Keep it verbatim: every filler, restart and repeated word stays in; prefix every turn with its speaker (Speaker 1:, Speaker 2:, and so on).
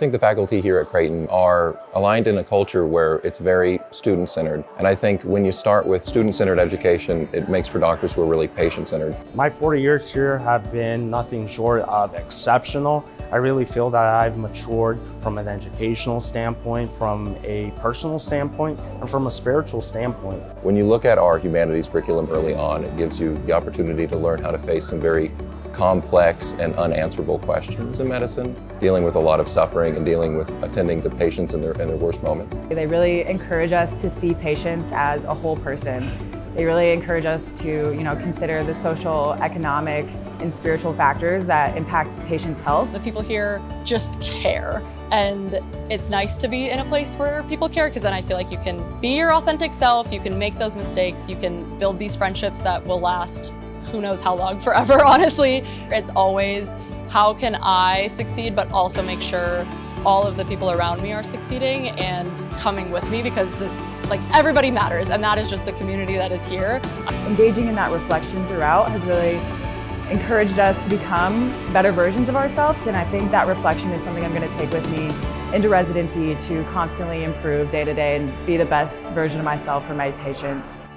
Speaker 1: think the faculty here at Creighton are aligned in a culture where it's very student-centered. And I think when you start with student-centered education, it makes for doctors who are really patient-centered.
Speaker 2: My forty years here have been nothing short of exceptional. I really feel that I've matured from an educational standpoint, from a personal standpoint, and from a spiritual standpoint.
Speaker 1: When you look at our humanities curriculum early on, it gives you the opportunity to learn how to face some very complex and unanswerable questions in medicine, dealing with a lot of suffering and dealing with attending to patients in their, in their worst moments.
Speaker 3: They really encourage us to see patients as a whole person. They really encourage us to, you know, consider the social, economic, and spiritual factors that impact patients' health.
Speaker 4: The people here just care, and it's nice to be in a place where people care, because then I feel like you can be your authentic self, you can make those mistakes, you can build these friendships that will last who knows how long, forever, honestly. It's always, how can I succeed, but also make sure all of the people around me are succeeding and coming with me, because this, like, everybody matters, and that is just the community that is here.
Speaker 3: Engaging in that reflection throughout has really encouraged us to become better versions of ourselves, and I think that reflection is something I'm going to take with me into residency to constantly improve day to day and be the best version of myself for my patients.